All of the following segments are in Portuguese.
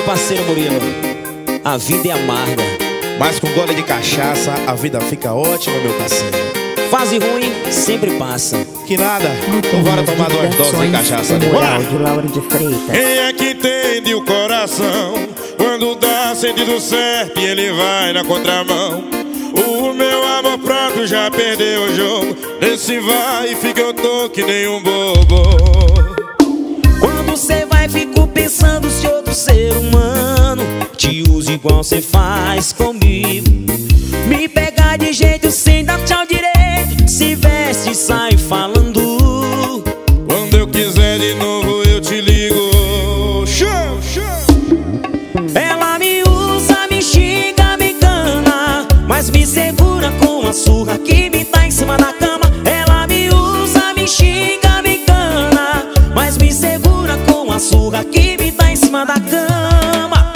parceiro Murilo. A vida é amarga, mas com gole de cachaça a vida fica ótima, meu parceiro. Fase ruim sempre passa. Que nada, então bora tomar 2 doses de cachaça. Moral de Lauro de Freitas. Quem é que entende o coração quando dá sentido certo e ele vai na contramão? O meu amor próprio já perdeu o jogo. Nesse vai e fica eu tô que nem um bobo. Quando cê vai, fico pensando se outro ser humano te usa igual cê faz comigo. Me pega de jeito sem dar tchau direito, se veste e sai falando. Quando eu quiser de novo eu te ligo. Show, show. Ela me usa, me xinga, me engana, mas me segura com a surra que me tá em cima da cama. Ela me usa, me xinga, me engana, mas me segura com a surra que me tá em cima da cama.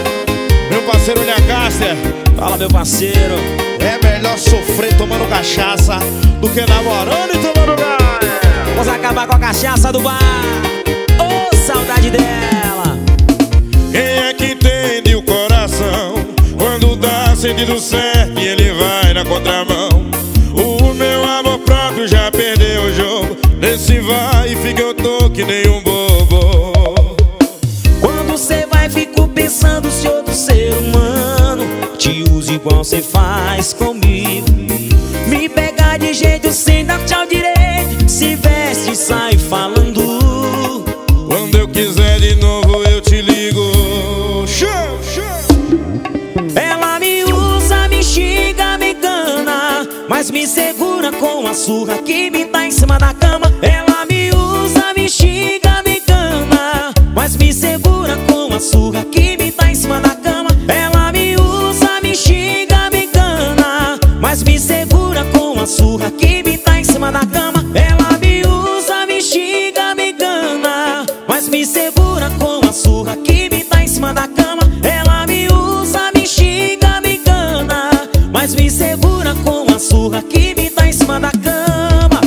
Meu parceiro Leacaster, fala meu parceiro. É melhor sofrer tomando cachaça do que namorando e tomando bar. Vamos acabar com a cachaça do bar. Oh, saudade dela. Quem é que entende o coração quando dá sentido certo e ele vai na contramão? O meu amor próprio já perdeu o jogo. Nesse vai e fica eu tô que nem um bobo. Quando cê vai, fico pensando se outro ser humano te usa igual cê faz comigo. Me pega de jeito sem dar tchau direito, se veste e sai falando. Quando eu quiser de novo eu te ligo. Show, show. Ela me usa, me xinga, me engana, mas me segura com a surra que me tá em cima da cama. Ela me usa, me xinga, me engana, mas me segura com a surra que me tá em cima da cama. Ela me usa, me xinga, me engana, mas me segura com a surra que me tá em cima da cama. Ela me usa, me xinga, me engana, mas me segura com a surra que me tá em cima da cama. Ela me usa, me xinga, me engana, mas me segura com a surra que me tá em cima da cama.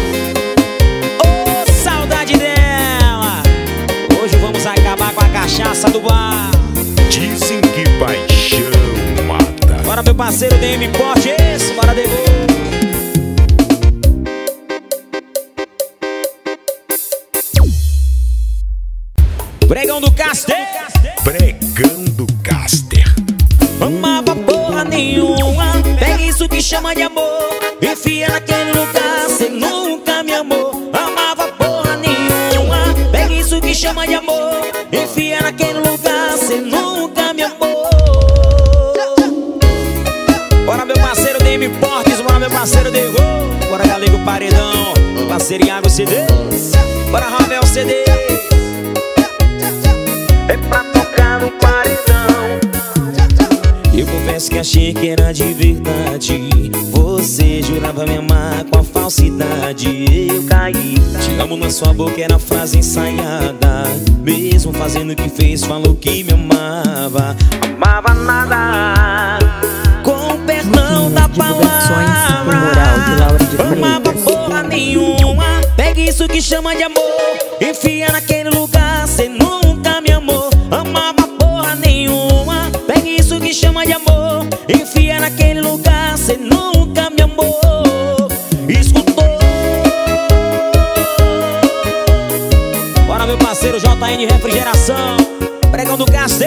Oh, saudade dela. Hoje vamos acabar com a cachaça do bar. Dizem que paixão mata. Bora meu parceiro DM Porte, esse, bora devolver. Pregão do Caster. Pregão do Caster. Amava porra nenhuma, pega isso que chama de amor, enfia naquele lugar, cê nunca me amou. Amava porra nenhuma, pega isso que chama de amor, enfia naquele lugar, cê nunca me amou. Bora meu parceiro DM Portes, bora meu parceiro Dego, bora Galego Paredão, meu parceiro Iago CD, bora Ravel CD. É pra tocar no paredão. Eu confesso que achei que era de verdade. Você jurava me amar com a falsidade. Eu caí, te amo na sua boca era frase ensaiada. Mesmo fazendo o que fez, falou que me amava. Amava nada, com perdão da palavra. Moral de Lauro de Amava Freitas. porra nenhuma, pega isso que chama de amor, enfia naquele lugar, cê nunca me amou. Amava porra nenhuma, pega isso que chama de amor, enfia naquele lugar, cê nunca me amou. Escutou? Bora meu parceiro JN Refrigeração, pregão do Caster.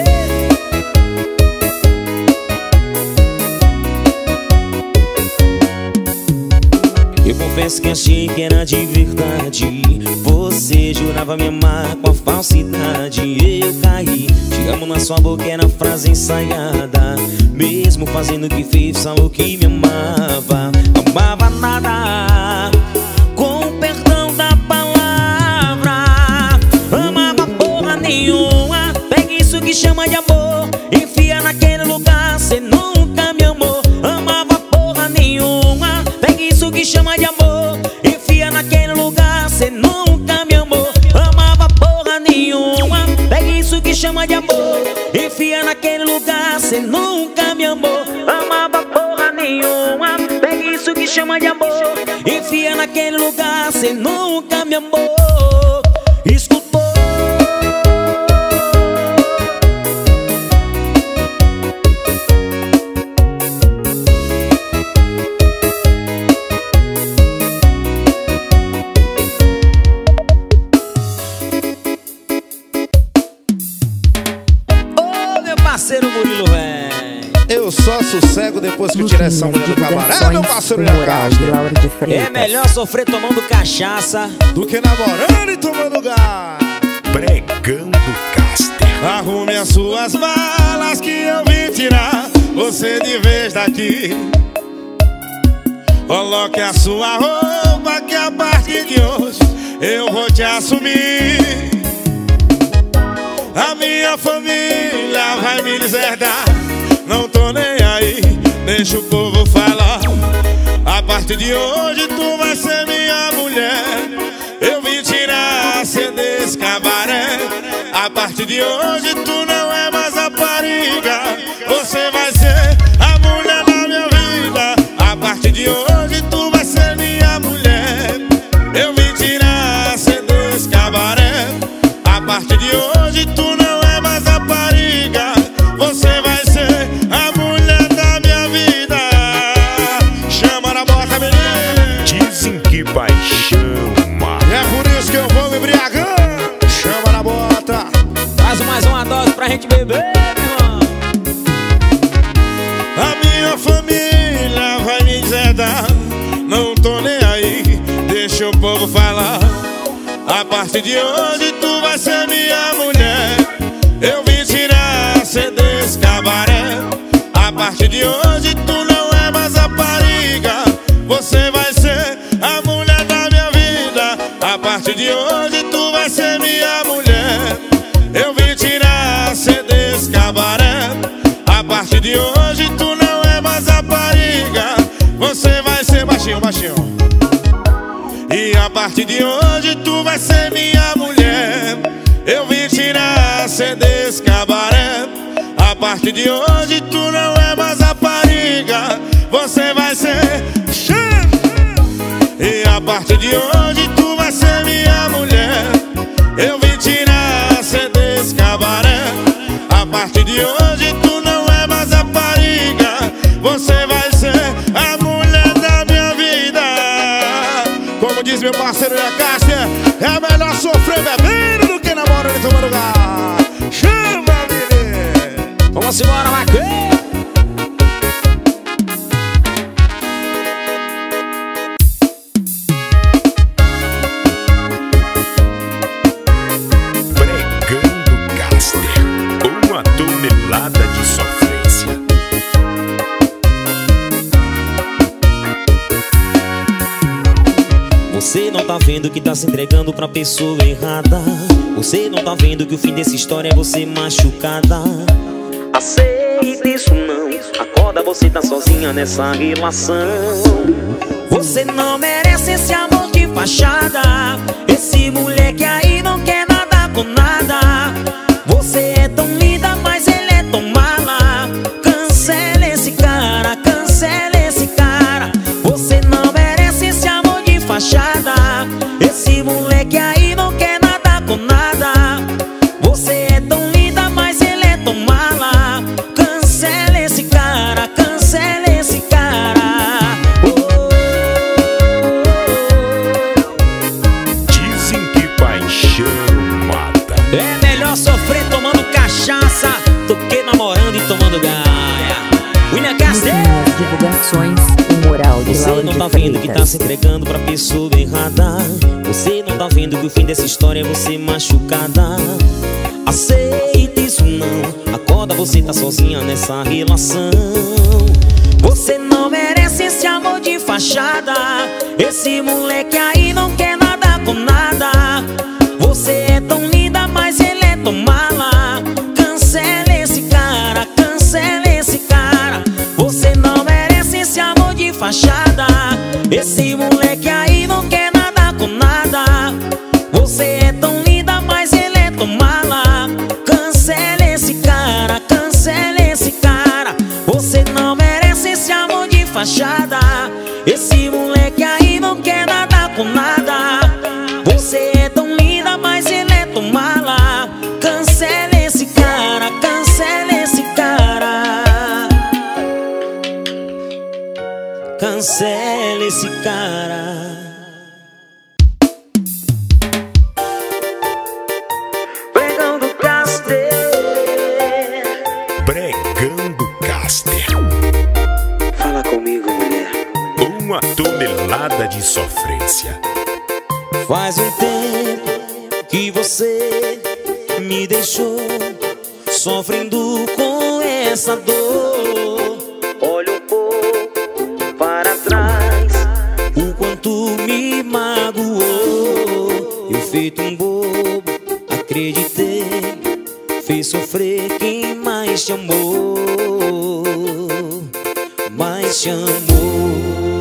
Eu confesso que achei que era de verdade. Você jurava me amar com a falsidade. Eu caí, te amo na sua boca era frase ensaiada. Mesmo fazendo o que fez, falou que me amava. Amava nada, com perdão da palavra. Amava porra nenhuma, pega isso que chama de amor, enfia naquele lugar, cê nunca me amou. Amava porra nenhuma, pega isso que chama de amor, enfia naquele lugar, cê nunca me amou. Amava porra nenhuma, pega isso que chama de amor, enfia naquele lugar, cê nunca me amou. Amava porra nenhuma, pega isso que chama de amor, enfia naquele lugar, cê nunca me amou. Escutou? só sossego depois que tirar essa mulher do cabaré, meu parceiro Moral de Laura de Freitas. É melhor sofrer tomando cachaça do que namorando e tomando gás. Pregando Caster. Arrume as suas malas que eu vim tirar você de vez daqui. Coloque a sua roupa que a partir de hoje eu vou te assumir. A minha família vai me deserdar, não tô nem aí, deixa o povo falar. A partir de hoje tu vai ser minha mulher, eu vim tirar você desse cabaré. A partir de hoje tu não é mais rapariga, você vai ser a mulher da minha vida. A partir de hoje tu vai ser minha mulher, eu vim tirar você desse cabaré. A partir de hoje tu não é mais rapariga, você vai ser a mulher da minha vida. Chama na bota, menino. Dizem que paixão mata. É por isso que eu vou me embriagando. Chama na bota. Faz mais uma dose pra gente beber, meu irmão. A minha família vai me deserdar, não tô nem aí, deixa o povo falar. A partir de hoje tu vai ser minha mulher, eu vim tirar você desse cabaré. A partir de hoje tu não é mais rapariga, você vai ser a mulher da minha vida. A partir de hoje tu vai ser minha mulher, eu vim tirar você desse cabaré. A partir de hoje tu não é mais rapariga, você vai ser baixinho, baixinho. E a partir de hoje tu vai ser minha mulher, eu vim tirar você desse cabaré. A partir de hoje tu não é mais rapariga, você vai ser. E a partir de hoje tu vai ser minha mulher, eu vim tirar você desse cabaré. A partir de hoje tu não é mais rapariga, você vai ser a mulher da minha vida. Como diz meu parceiro da Cássia, é melhor sofrer bebendo do que namorando e tomando gás. Chama, menino. Vamos embora, Macê. Pregando Caster. Uma tonelada de sofrência. Você não tá vendo que tá se entregando pra pessoa errada. Você não tá vendo que o fim dessa história é você machucada. Aceita isso não, acorda, você tá sozinha nessa relação. Você não merece esse amor de fachada, esse moleque aí não quer nada com nada. Você é tão linda, mas ele é tão mala. Cancela esse cara, cancela esse cara. Você não merece esse amor de fachada, esse moleque aí não quer nada com nada. Você é tão linda, mas ele é tão mala. Cancela esse cara, cancela esse cara. Dizem que paixão mata. É melhor sofrer tomando cachaça do que namorando e tomando gaia. William Caster. Nas divulgações, o Moral de Você Laura não de tá vendo que tá Freitas. se entregando pra pessoa errada. Você não tá vendo que o fim dessa história é você machucada. Aceita isso não, acorda, você tá sozinha nessa relação. Você não merece esse amor de fachada, esse moleque aí não quer nada com nada. Você é tão linda, mas ele é tão mala. Cancela esse cara, cancela esse cara. Você não merece esse amor de fachada, esse moleque aí não quer nada com nada. Você é tão linda, mas ele é tão mala. Cancela esse cara, cancela esse cara. Você não merece esse amor de fachada, esse moleque aí não quer nada com nada. Você é tão linda, mas ele é tão mala. Cancela esse cara, cancela esse cara. Cancela esse cara. sequência. Faz um tempo que você me deixou sofrendo com essa dor. Olha um pouco para trás, o quanto me magoou. Eu feito um bobo, acreditei, fez sofrer quem mais te amou, mais te amou.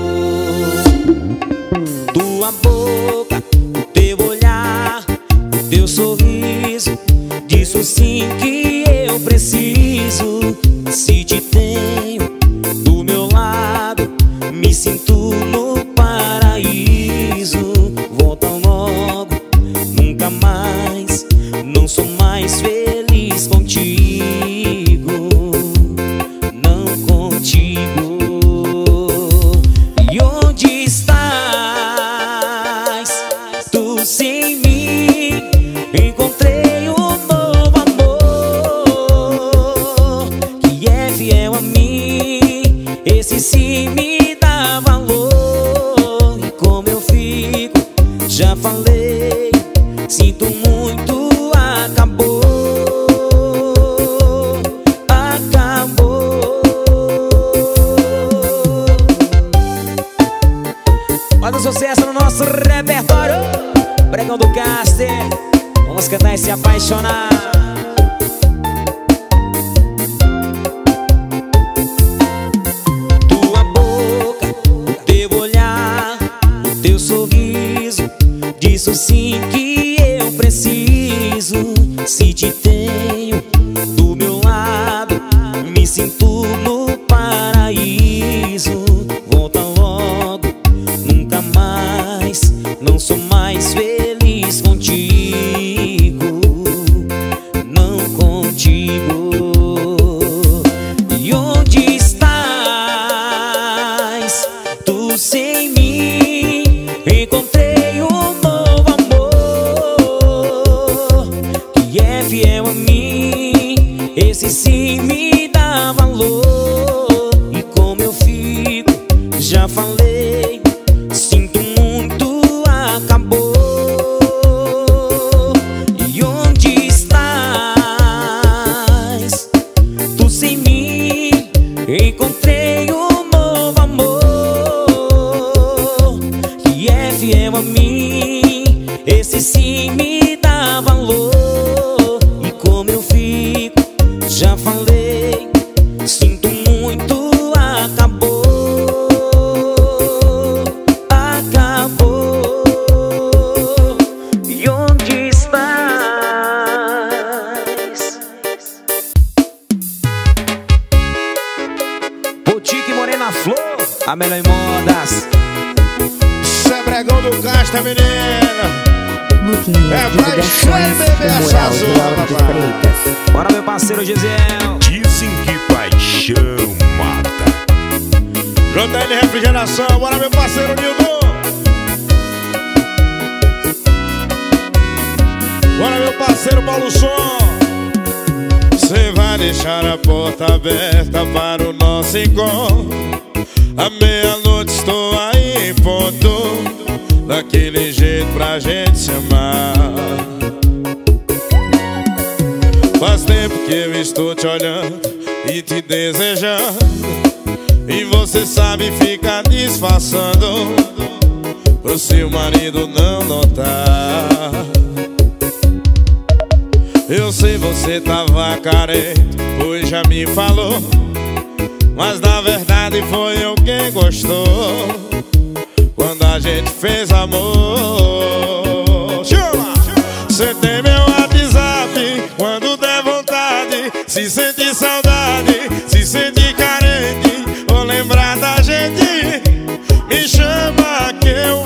Tua boca, o teu olhar, o teu sorriso, disso sim que eu preciso. Se te tenho do meu lado, me sinto no paraíso. Volta logo, nunca mais, não sou mais feliz contigo, não contigo. E onde estás? Tu sem mim, encontrei um novo amor que é fiel a mim, esse sim me dá valor. E como eu fico, já falei, sinto muito, acabou, acabou. Mais um sucesso no nosso repertório, Pregão do Caster. Vamos cantar e se apaixonar. Tua boca, o teu olhar, o teu sorriso, disso sim que eu preciso. Se te tenho do meu lado, me sinto no paraíso. Volta logo, nunca mais, não sou mais feliz contigo, não contigo. E onde estás? Tu sem mim, encontrei um novo amor que é fiel a mim, esse sim me dá valor. E como eu fico, já falei, sinto muito, acabou. E onde estás? Tu sem mim, encontrei um novo amor que é fiel a mim, esse sim me dá valor. E como eu fico, já falei, sinto muito, acabou, acabou. E onde estás? Boutique Morena Flor, a melhor em modas. Isso é Pregão do Caster, menina. Luquinha É pra Divulgações, encher e beber o essa Mural de zona, Laura de papai. Freitas. Bora, meu parceiro Gisel. Dizem que paixão mata. JN Refrigeração, bora meu parceiro Nildo. Bora meu parceiro Paulo Som. Cê vai deixar a porta aberta para o nosso encontro. À meia-noite estou aí em ponto, daquele jeito pra gente se amar. Faz tempo que eu estou te olhando e te desejando, e você sabe ficar disfarçando pro seu marido não notar. Eu sei você tava carente, pois já me falou, mas na verdade foi eu quem gostou quando a gente fez amor. Chama! Você tem meu WhatsApp, quando der vontade, se sentir saudade, se sentir carente, ou lembrar da gente, me chama que eu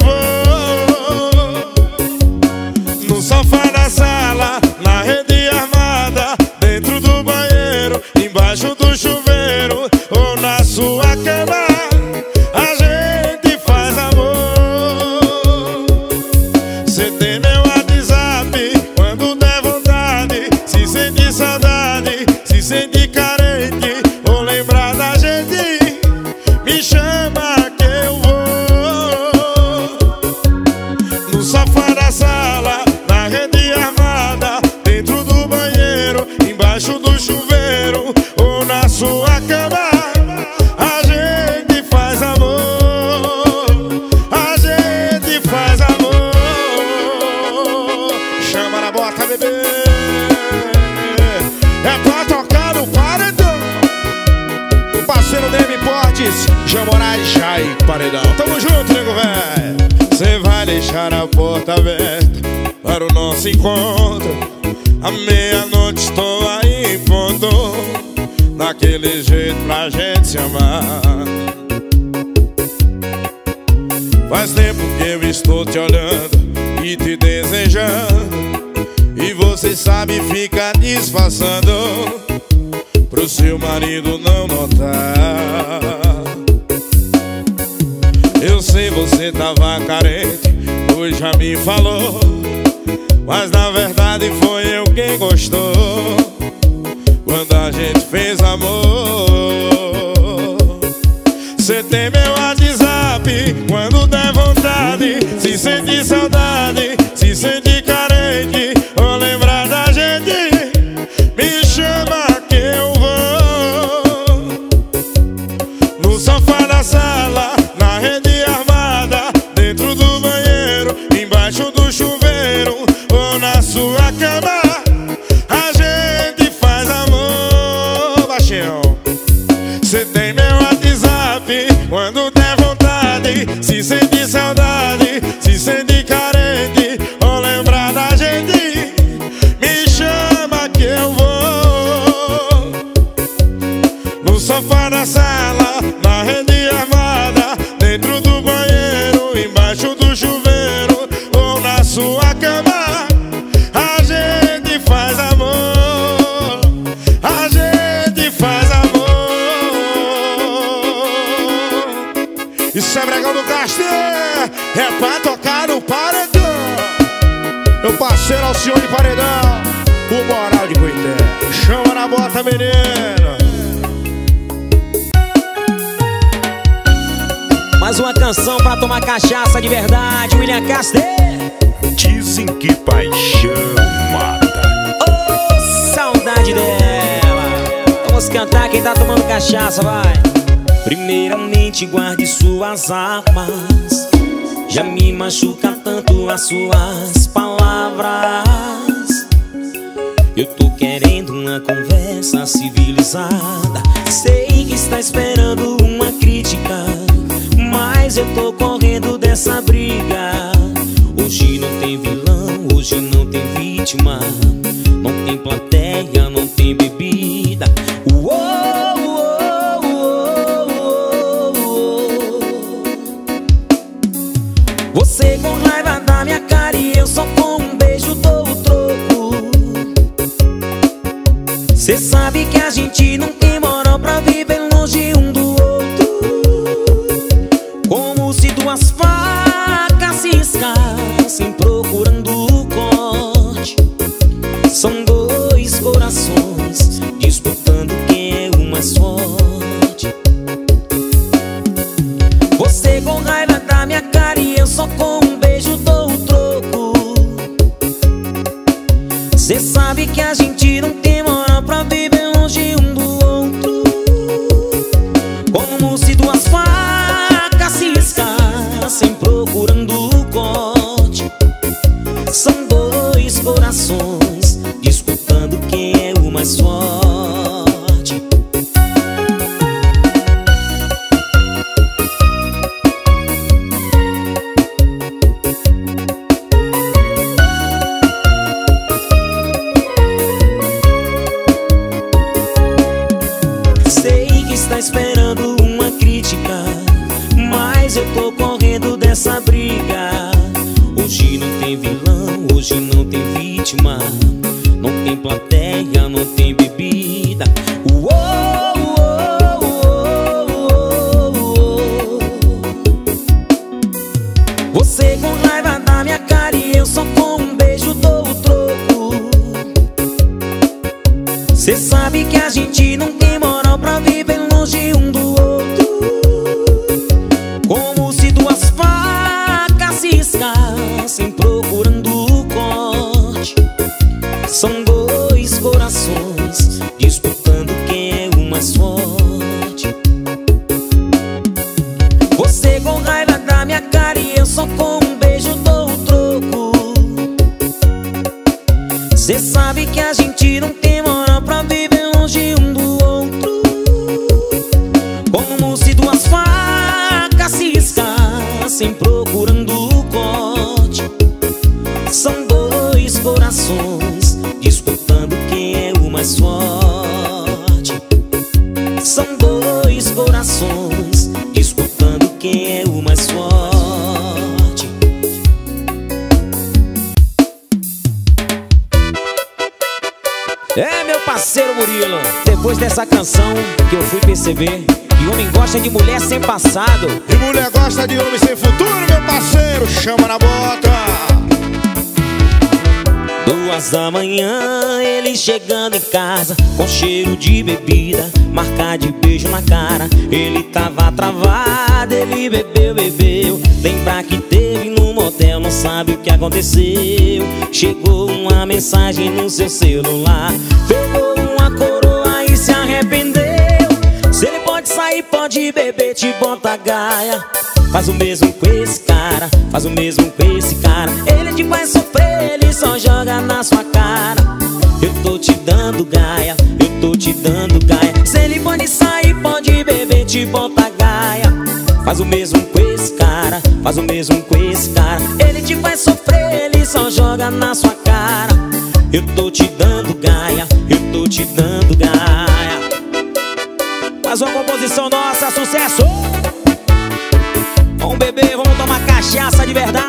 vou. No sofá da sala, na rede armada, dentro do banheiro, embaixo do chuveiro, ou na sua cama, a gente faz amor. Você tem meu WhatsApp, quando É pra tocar no paredão. O parceiro Demi Portes, Jean Moraes, Jai Paredão. Tamo junto, nego velho. Cê vai deixar a porta aberta para o nosso encontro. À meia-noite estou aí em ponto, daquele jeito pra gente se amar. Faz tempo que eu estou te olhando e te desejando, e você sabe, fica disfarçando pro seu marido não notar. Eu sei, você tava carente, pois já me falou, mas na verdade foi eu quem gostou quando a gente fez amor. Cê tem meu WhatsApp, quando der vontade, se sentir saudade, se sentir carente, ou lembrar da gente, me chama que eu vou. No sofá da sala, na rede armada, dentro do banheiro, embaixo do chuveiro, ou na sua cama, a gente faz amor. Baixinho. Cê tem meu WhatsApp, quando der vontade, se sentir saudade, se sentir carente, ou lembrar da gente, me chama que eu vou. No sofá da sala, na rede armada, dentro do banheiro, embaixo do chuveiro, ou na sua cama, a gente faz amor. A gente faz amor. Isso é Bregão do Castelo, é pra tocar no paredão. Meu parceiro Alcione Paredão, o Moral de Coité. Chama na bota, menino. Mais uma canção pra tomar cachaça de verdade, William Castelo. Dizem que paixão mata. Oh, saudade dela. Vamos cantar quem tá tomando cachaça, vai. Primeiramente guarde suas armas, já me machuca tanto as suas palavras. Eu tô querendo uma conversa civilizada. Sei que está esperando uma crítica, mas eu tô correndo dessa briga. Hoje não tem vilão, hoje não tem vítima, não tem plateia, não tem bebida. Você com raiva da minha cara e eu só com um beijo dou o troco. Cê sabe que a gente não tem moral pra viver longe um do outro. Como se duas facas se escassem procurando o corte. São dois corações disputando quem é o mais forte. Você com raiva da minha cara e eu só com um beijo dou o troco. Cê sabe que a gente não tem moral pra viver longe um do outro. Como se duas facas se escassem procurando o corte. São dois corações disputando quem é o mais forte. Está esperando uma crítica, mas eu tô correndo dessa briga. Hoje não tem vilão, hoje não tem vítima, não tem plateia, não tem bebida. Você com raiva da minha cara e eu só com um beijo dou o troco. Cê sabe que a gente não tem moral pra viver longe um do outro. Como se duas facas se escassem procurando o corte. São dois corações disputando quem é o mais forte. Você com raiva da minha cara e eu só com um beijo dou o troco. Cê sabe sabe que a gente não tem moral pra viver longe um do outro. Como se duas facas se escassem procurando o corte. São dois corações disputando quem é o mais forte. São dois corações disputando quem é o mais forte. É, meu parceiro Murilo, depois dessa canção que eu fui perceber que homem gosta de mulher sem passado e mulher gosta de homem sem futuro, meu parceiro, chama na bota. 2 da manhã, ele chegando em casa com cheiro de bebida, marca de beijo na cara. Ele tava travado, ele bebeu, bebeu. Lembra que teve no motel, não sabe o que aconteceu. Chegou uma mensagem no seu celular, pegou uma coroa e se arrependeu. Se ele pode sair, pode beber, te bota a gaia. Faz o mesmo com esse cara, faz o mesmo com esse cara. Ele te faz sofrer, ele só joga na sua cara. Eu tô te dando gaia, eu tô te dando gaia. Se ele pode sair, pode beber, te bota a gaia. Faz o mesmo com esse cara, faz o mesmo com esse cara. Ele te faz sofrer, ele só joga na sua cara. Eu tô te dando gaia, eu tô te dando gaia. Mais uma composição nossa, sucesso! Vamos beber, vamos tomar cachaça de verdade.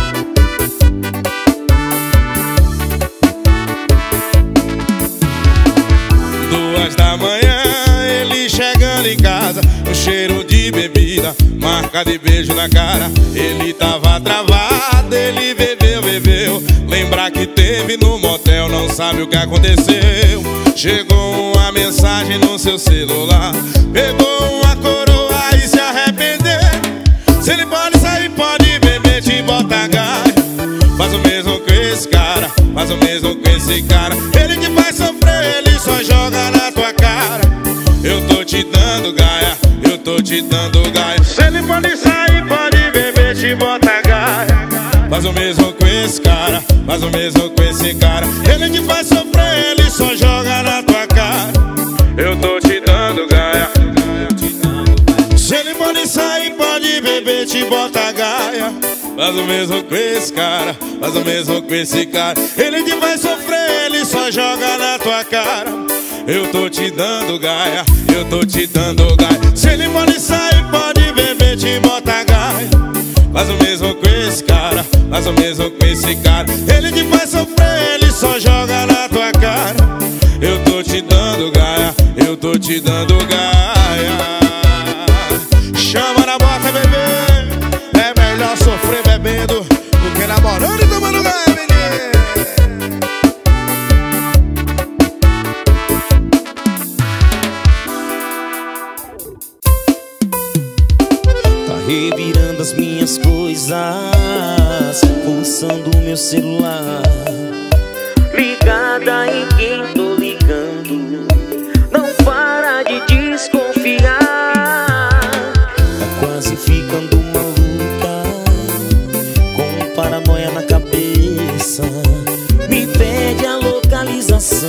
2 da manhã, ele chegando em casa, um cheiro de bebida, marca de beijo na cara. Ele tava travado, ele bebeu, bebeu. Lembra que teve no motel, não sabe o que aconteceu. Chegou uma mensagem no seu celular, pegou uma coroa e se arrependeu. Se ele pode sair, pode beber, te bota a gaia. Faz o mesmo com esse cara, faz o mesmo com esse cara. Ele te faz sofrer, ele só joga na tua cara. Eu tô te dando gaia, eu tô te dando gaia. Se ele pode sair, pode beber, te bota a gaia. Faz o mesmo com esse cara, faz o mesmo com esse cara. Ele te faz sofrer, ele só joga na tua cara. Eu tô te dando gaia. Se ele pode sair, pode beber, te bota a gaia. Faz o mesmo com esse cara, faz o mesmo com esse cara. Ele te vai sofrer, ele só joga na tua cara. Eu tô te dando gaia, eu tô te dando gaia. Se ele pode sair, pode beber, te bota a gaia. Faz o mesmo com esse cara, faz o mesmo com esse cara. Ele te faz sofrer, ele só joga na tua cara. Eu tô te dando gaia, eu tô te dando gaia. Chama na bota, bebê. É melhor sofrer bebendo do que namorando e tomando gaia, menino. Tá revirando as minhas coisas, pulsando o meu celular. Ligada em quem tô ligando, não para de desconfiar. Quase ficando maluca, com paranoia na cabeça. Me pede a localização,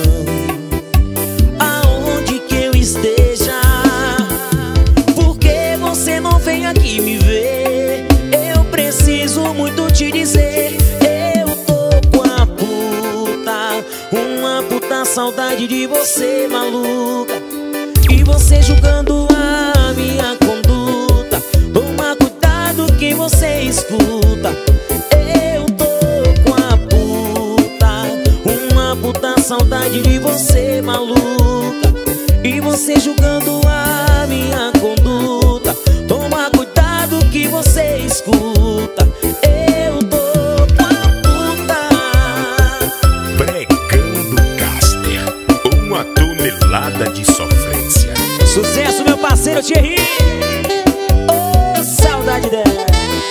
aonde que eu esteja. Por que você não vem aqui me ver? Eu preciso muito te dizer. Eu tô com a puta, uma puta saudade de você, maluca. E você julgando a minha conduta. Toma cuidado que você escuta. Eu tô com a puta, uma puta saudade de você, maluca. E você julgando a minha conduta. Toma cuidado que você escuta. Eu tô com a puta. Pregando Caster, 1 tonelada de sofrência. Sucesso, meu parceiro Thierry. Oh, saudade dela.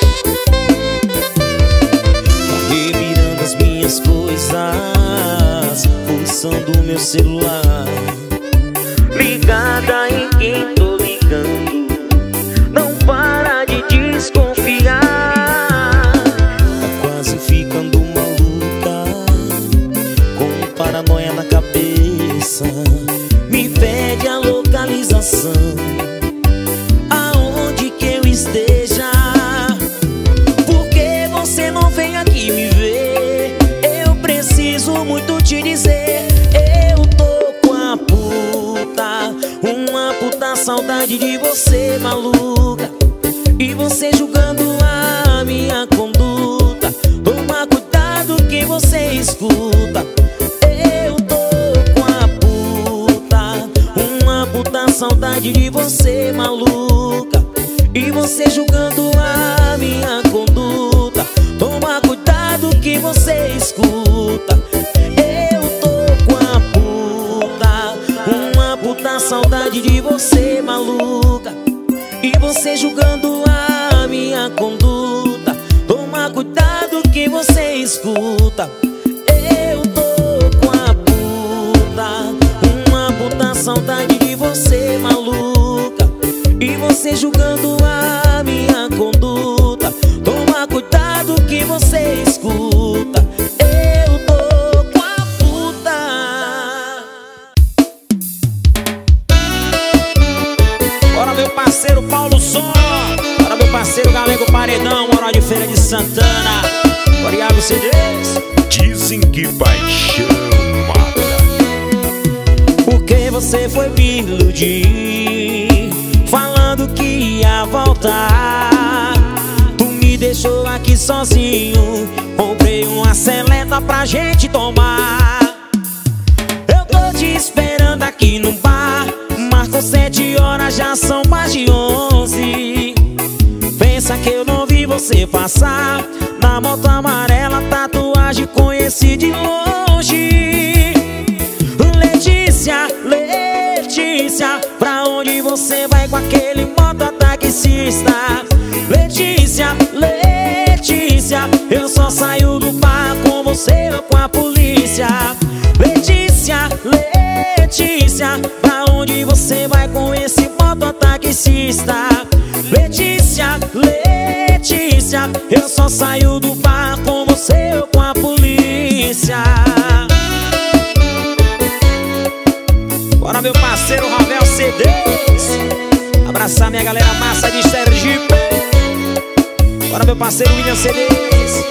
Tá revirando as minhas coisas, pulsando o meu celular. Ligada em quem tô ligando, não para de desconfiar. Tá quase ficando maluca, com paranoia saudade de você, maluca. E você julgando a minha conduta. Toma cuidado que você escuta. Eu tô com a puta, uma puta saudade de você, maluca. E você julgando a minha conduta. Toma cuidado que você escuta. Eu tô com a puta, uma puta saudade de você, maluca. E você julgando a minha conduta. Toma cuidado que você escuta. Eu tô com a puta, uma puta saudade de você, maluca. E você julgando a minha conduta. Toma cuidado que você escuta. Eu tô com a puta. Bora meu parceiro Paulo Som. Bora meu parceiro Galego Paredão. Moral de Feira de Santana. Bora Iago CDs. Dizem que paixão mata. Porque você foi me iludir, falando que ia voltar. Tu me deixou aqui sozinho. Comprei uma seleta pra gente tomar. Eu tô te esperando aqui no bar. Marcou 7 horas, já são mais de 11. Pensa que eu não vi você passar. Na moto amarela, tatuagem, conheci de longe. Letícia, Letícia, pra onde você vai com aquele mototaxista? Letícia, Letícia, eu só saio do bar com você ou com a polícia. Letícia, Letícia, pra onde você vai com esse mototaxista? Letícia, Letícia, eu só saio do bar com você ou com a polícia. Bora meu parceiro Ravel CDs. Abraçar minha galera massa de Sergipe. Bora meu parceiro William CDs.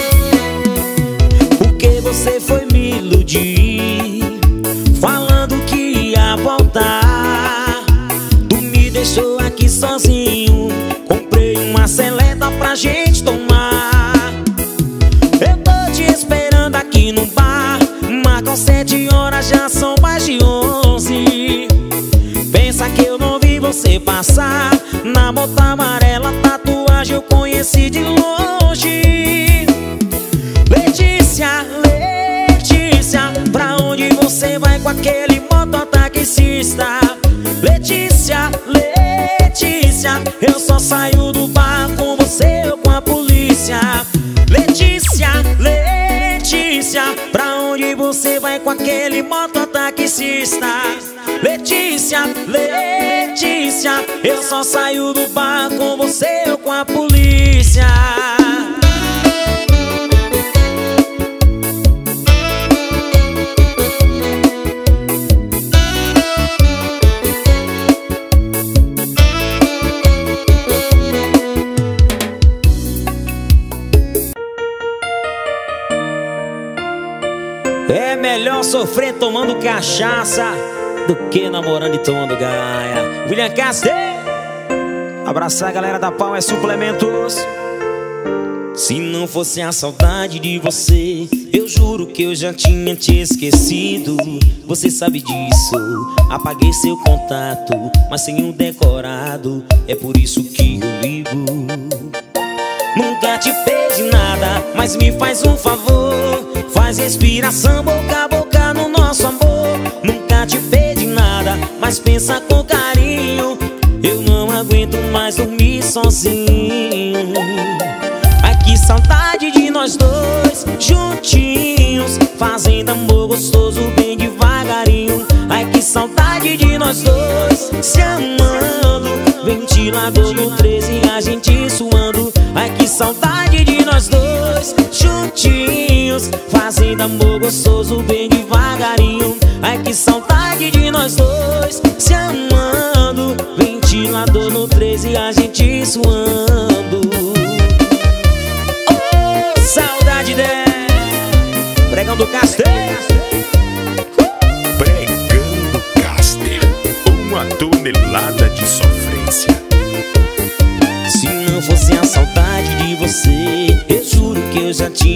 Porque você foi me iludir, falando que ia voltar. Tu me deixou aqui sozinho. Comprei uma seleta pra gente tomar. Eu tô te esperando aqui no bar. Marcam 7 horas, já são mais de 11. Pensa que eu não vi você passar. Na moto amarela, tatuagem, eu conheci de longe. Letícia, Letícia, pra onde você vai com aquele mototaxista? Letícia, Letícia, eu só saio do bar com você ou com a polícia. Letícia, Letícia, pra onde você vai com aquele mototaxista? Letícia, Letícia, eu só saio do bar com você ou com a polícia. É melhor sofrer tomando cachaça do que namorando e tomando gaia. William Castro. Abraçar a galera da Pau é Suplementos. Se não fosse a saudade de você, eu juro que eu já tinha te esquecido. Você sabe disso. Apaguei seu contato, mas sem um decorado. É por isso que eu ligo. Nunca te pedi nada, mas me faz um favor. Faz respiração boca a boca no nosso amor. Nunca te pedi nada, mas pensa com carinho. Eu não aguento mais dormir sozinho. Ai, que saudade de nós dois juntinhos, fazendo amor gostoso bem devagarinho. Ai, que saudade de nós dois se amando, ventilador no 13 a gente suando. Ai, que saudade de nós dois juntinhos, fazendo amor gostoso bem devagarinho. Ai, que saudade de nós dois se amando, ventilador no 13 a gente suando. Oh, saudade dela. Pregando Caster. Pregando Caster, 1 tonelada de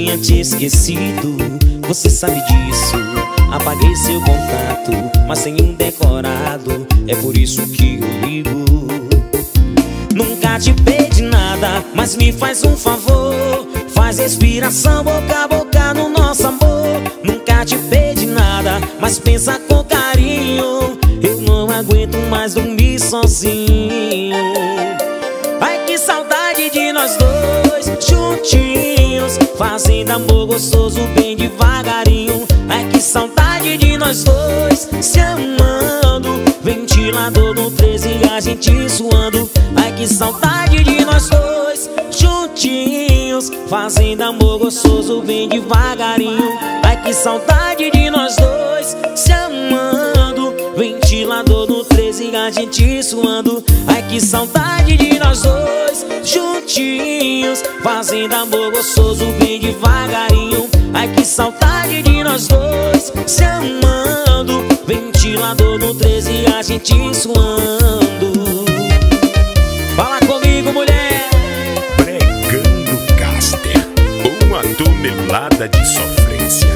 tinha te esquecido, você sabe disso. Apaguei seu contato, mas tenho decorado. É por isso que eu ligo. Nunca te pedi nada, mas me faz um favor. Faz respiração boca a boca no nosso amor. Nunca te pedi nada, mas pensa com carinho. Eu não aguento mais dormir sozinho. Ai, que saudade de nós dois juntinhos, fazendo amor gostoso bem devagarinho. Ai, que saudade de nós dois se amando, ventilador no 13 e a gente suando. Ai, que saudade de nós dois juntinhos, fazendo amor gostoso bem devagarinho. Ai, que saudade de nós dois se amando, ventilador no 13 e a gente suando. Ai, que saudade de nós dois juntinhos, fazendo amor gostoso bem devagarinho. Ai, que saudade de nós dois se amando, ventilador no 13 e a gente suando. Fala comigo, mulher. Pregando Caster, 1 tonelada de sofrência.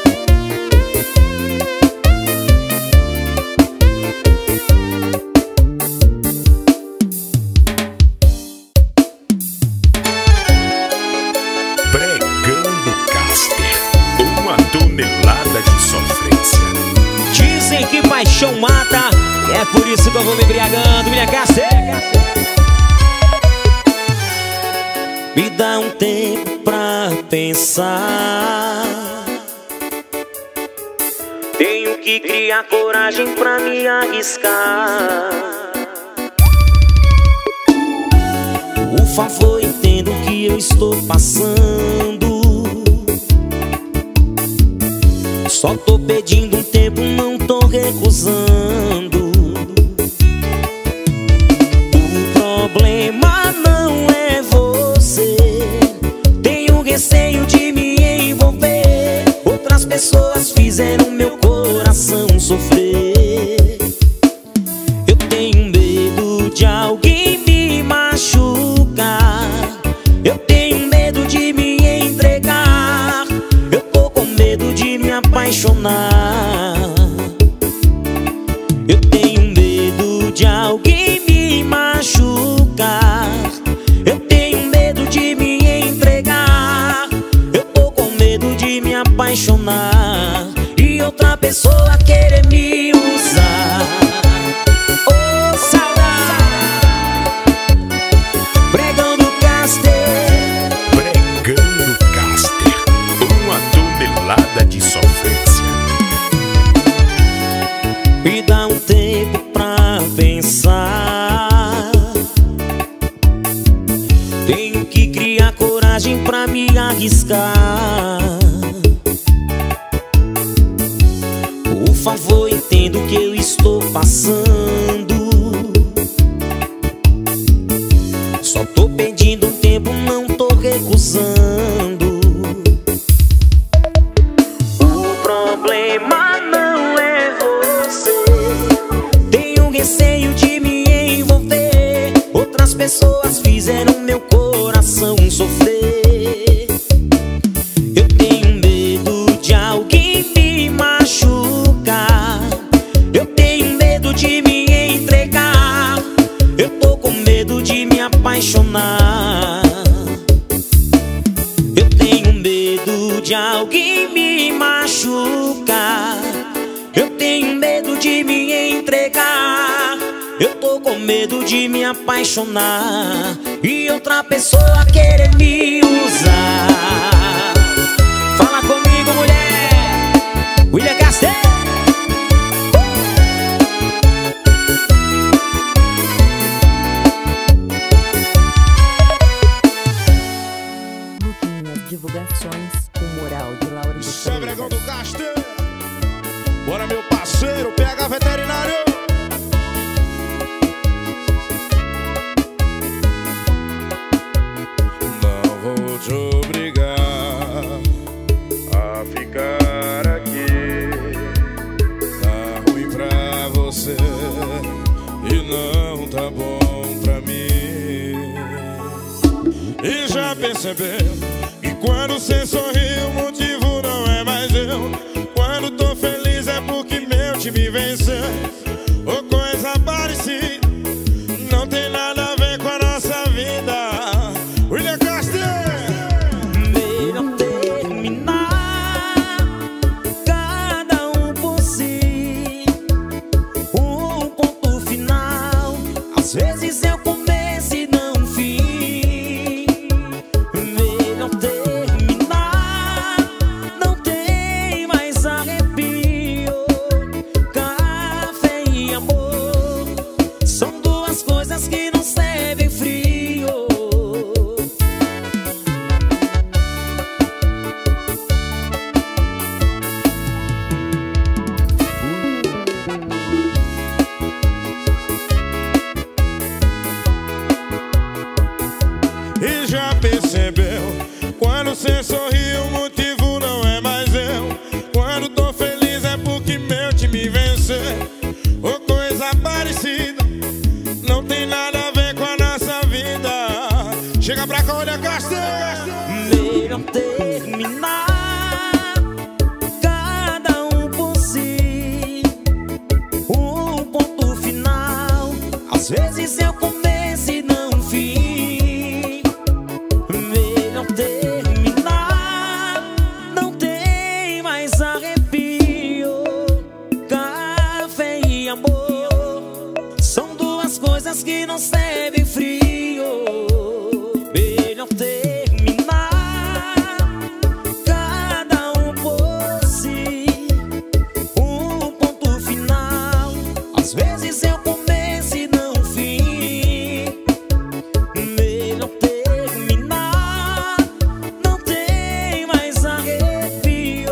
Pregando Caster, 1 tonelada de sofrência. Dizem que paixão mata, é por isso que eu vou me embriagando, minha Caster. Me dá um tempo pra pensar. Tenho que criar coragem pra me arriscar. Por favor, entenda o que eu estou passando. Só tô pedindo um tempo, não tô recusando. O problema não é você. Tenho receio de me envolver. Outras pessoas fizeram meu coração sofrer. Eu tenho medo de alguém me machucar. Eu tenho medo de me entregar. Eu tô com medo de me apaixonar. Eu tenho medo de alguém me machucar. Eu tenho medo de me entregar. Eu tô com medo de me apaixonar e outra pessoa querer me usar. Oh, saudade. Pregando Caster. Pregando Caster, 1 tonelada de sofrência. Me dá um tempo pra pensar. Tenho que criar coragem pra me arriscar. Por favor, entenda o que eu estou passando. Só tô pedindo um tempo, não tô recusando. O problema não é você. Tenho receio de me envolver. Outras pessoas fizeram meu coração sofrer. Eu tenho medo de alguém me machucar. Eu tenho medo de me entregar. Eu tô com medo de me apaixonar. Eu tenho medo de alguém me machucar. Eu tenho medo de me entregar. Eu tô com medo de me apaixonar e outra pessoa querer me usar. Fala comigo, mulher. William Caster. Luquinhas Divulgações, o moral de Laura de Isso é Pregando Freitas. Caster. Bora, meu parceiro, PH Veterinário. Não vou te obrigar a ficar aqui. Tá ruim pra você e não tá bom pra mim. E já percebeu que quando você sorri mente me vencer, ou coisa parecida, não tem nada a ver com a nossa vida. William Castilho. Melhor terminar, cada um por si, um ponto final. Às vezes é o começo e não o fim. Melhor terminar, não tem mais arrepio. Café e amor são duas coisas que não servem frio. E já percebeu, quando cê sorri o motivo não é mais eu. Quando tô feliz é porque meu time venceu, ou coisa parecida, não tem nada a ver com a nossa vida. Chega pra cá, olha, Castelo. Melhor terminar, cada um por si, um ponto final. Às vezes é o começo e não o fim. Melhor terminar, não tem mais arrepio. Café e amor são duas coisas que não servem frio. Melhor terminar, cada um por si, um ponto final. Às vezes é o começo e não o fim. Melhor terminar, não tem mais arrepio.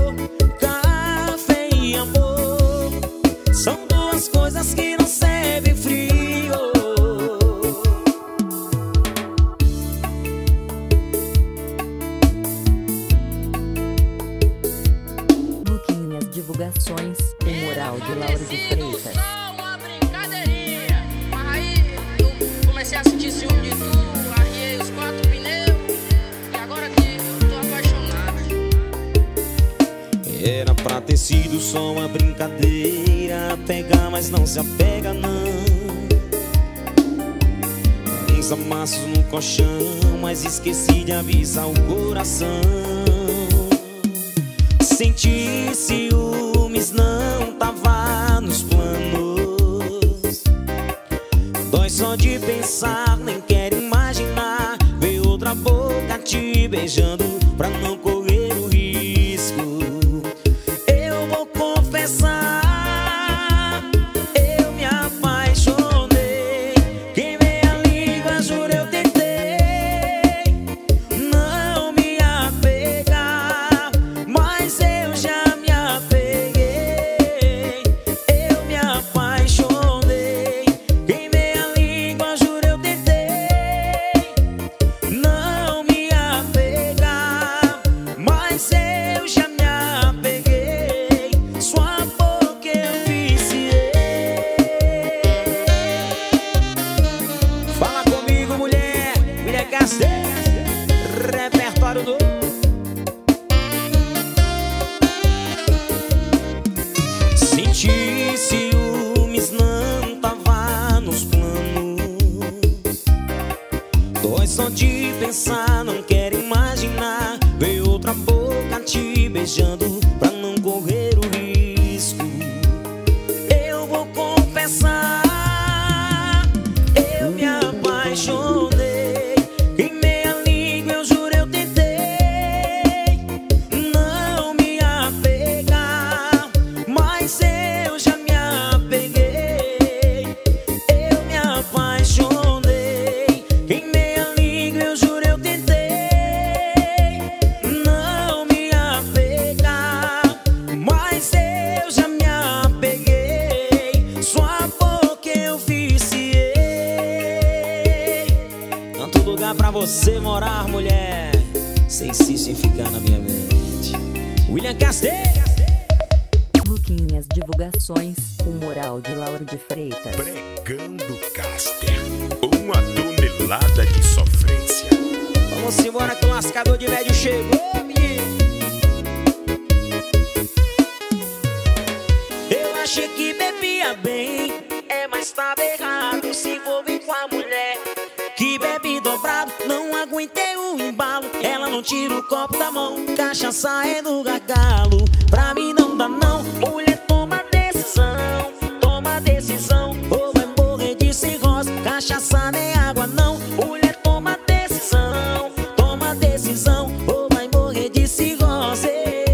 Café e amor são duas coisas que não servem frio. Luquinhas Divulgações, o Moral de Lauro de Freitas. Só uma brincadeirinha. Mas aí eu comecei a sentir ciúme de tu, arriei os 4 pneus e agora que eu tô apaixonado. Era pra ter sido só uma brincadeira, pegar, mas não se apega não. Uns amassos no colchão, mas esqueci de avisar o coração. Sentir ciúmes não tava nos planos. Dói só de pensar, nem quero imaginar ver outra boca te beijando pra não correr o risco. Eu vou confessar, eu me apaixonei. Queimei a língua, juro eu tentei não me apegar, mas eu já me apeguei. Eu me apaixonei. Queimei a língua, juro eu tentei não me apegar, mas eu já me apeguei. Sua boca eu viciei. Fala comigo, mulher, mulher Castelo, repertório novo. Sentir ciúmes não tava nos planos. Dói só de pensar, não quero imaginar ver outra boca te beijando pra não correr o risco. Eu vou confessar, eu me apaixonei. Queimei a língua, eu juro eu tentei não me apegar, mas eu já me apeguei. Eu me apaixonei. Queimei a língua, eu juro eu tentei não me apegar, mas eu já me apeguei. Sua boca eu viciei. Tanto lugar pra você morar, mulher, sem insistir em ficar na minha mente. William Castelo. Luquinhas Divulgações, o Moral de Lauro de Freitas. Pregando Caster, 1 tonelada de sofrência. Vamos embora que o lascador de médio chegou, menino. Eu achei que bebia bem, mas tava errado, se envolve com a mulher que bebe dobrado. Não aguentei o embalo, ela não tira o copo da mão, cachaça é no gargalo. Pra mim não dá não, mulher toma decisão, ou vai morrer de cirrose. Cachaça nem água não, mulher toma decisão, ou vai morrer de cirrose.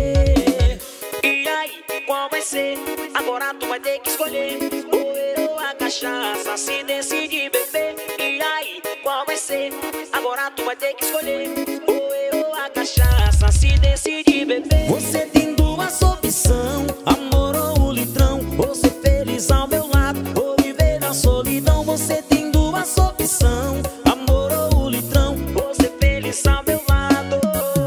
E aí, qual vai ser? Agora tu vai ter que escolher, ou eu ou a cachaça, se decide beber. E aí, qual vai ser? Agora tu vai ter que escolher, ou eu ou a cachaça, se decide beber. Você tem duas opções, amor ou o litrão, ou ser feliz ao meu lado, ou viver na solidão. Você tem duas opções, amor ou o litrão, ou ser feliz ao meu lado.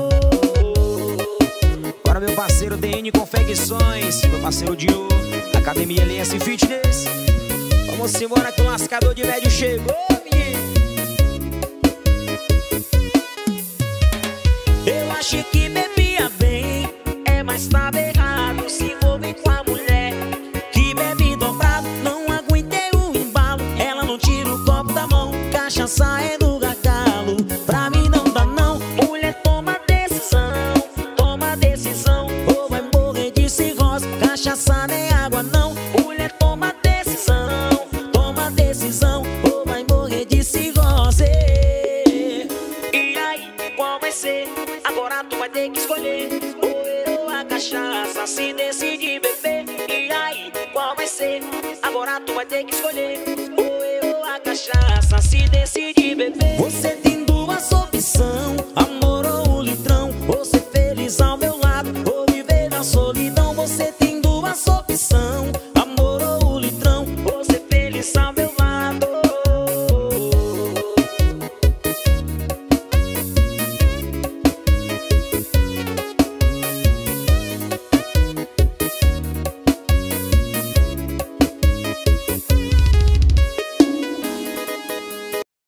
Para meu parceiro DN Confecções, meu parceiro Dio, Academia LS Fitness. Vamos embora que o lascador de médio chegou, menino. Eu achei que bebia bem, mas tava errado, se envolve com a mulher que bebe dobrado. Não aguentei o embalo, ela não tira o copo da mão, cachaça é no gargalo. Pra mim não dá não, mulher toma decisão, ou vai morrer de cirrose. Cachaça nem água não, mulher toma decisão, ou vai morrer de cirrose. E aí, qual vai ser? Agora tu vai ter que escolher, ou eu ou a cachaça, se decide beber. E aí, qual vai ser? Agora tu vai ter que escolher, ou eu ou a cachaça, se decide beber. Você tem